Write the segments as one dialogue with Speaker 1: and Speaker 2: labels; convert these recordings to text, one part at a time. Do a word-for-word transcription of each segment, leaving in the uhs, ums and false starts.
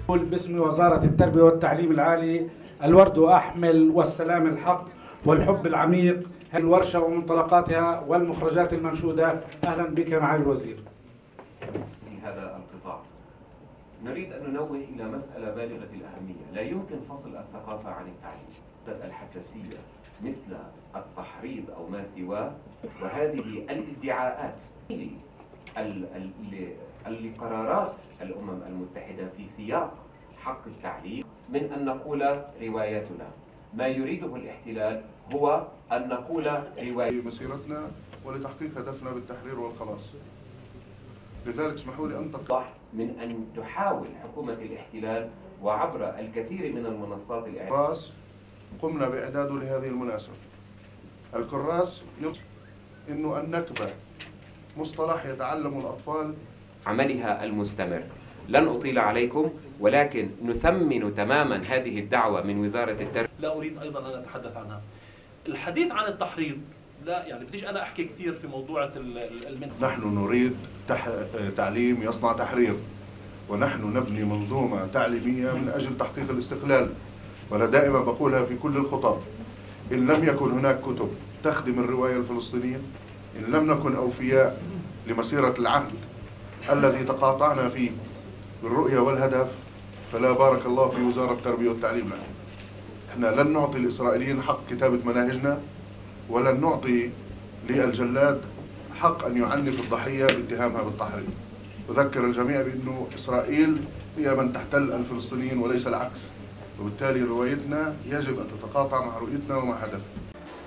Speaker 1: باسم وزارة التربية والتعليم العالي الورد أحمل والسلام الحق والحب العميق الورشة ومنطلقاتها والمخرجات المنشودة. أهلا بك معالي الوزير.
Speaker 2: في هذا القطاع نريد أن ننوه إلى مسألة بالغة الأهمية، لا يمكن فصل الثقافة عن التعليم. الحساسية مثل التحريض أو ما سواه وهذه الادعاءات لقرارات الأمم المتحدة في سياق حق التعليم من أن نقول روايتنا. ما يريده الاحتلال هو أن نقول رواية
Speaker 3: مسيرتنا ولتحقيق هدفنا بالتحرير والخلاص. لذلك اسمحوا لي أن
Speaker 2: من أن تحاول حكومة الاحتلال وعبر الكثير من المنصات الإعلامية.
Speaker 3: الكراس قمنا بإعداده لهذه المناسبة. الكراس إنه النكبة مصطلح يتعلم الأطفال
Speaker 2: عملها المستمر. لن أطيل عليكم، ولكن نثمن تماما هذه الدعوة من وزارة التربية.
Speaker 4: لا أريد أيضا أن أتحدث عنها. الحديث عن التحريض لا يعني بديش أنا أحكي كثير في موضوع المنهج.
Speaker 3: نحن نريد تح... تعليم يصنع تحرير، ونحن نبني منظومة تعليمية من أجل تحقيق الاستقلال. وأنا دائما بقولها في كل الخطب: إن لم يكن هناك كتب تخدم الرواية الفلسطينية، إن لم نكن أوفياء لمسيرة العهد الذي تقاطعنا فيه بالرؤية والهدف، فلا بارك الله في وزارة التربية والتعليم لنا. احنا لن نعطي الإسرائيليين حق كتابة مناهجنا، ولن نعطي للجلاد حق أن يعنف الضحية باتهامها بالتحريض. أذكر الجميع بأنه إسرائيل هي من تحتل الفلسطينيين وليس العكس، وبالتالي روايتنا يجب أن تتقاطع مع رؤيتنا ومع هدفنا.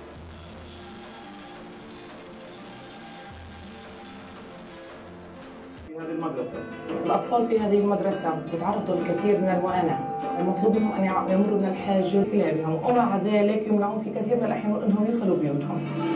Speaker 5: هذه المدرسة.
Speaker 6: الأطفال في هذه المدرسة يتعرضوا للكثير من المعاناة، المطلوب منهم أن يمروا من الحاجز كلابهم، ومع ذلك يمنعون في كثير من الأحيان أنهم يدخلوا بيوتهم.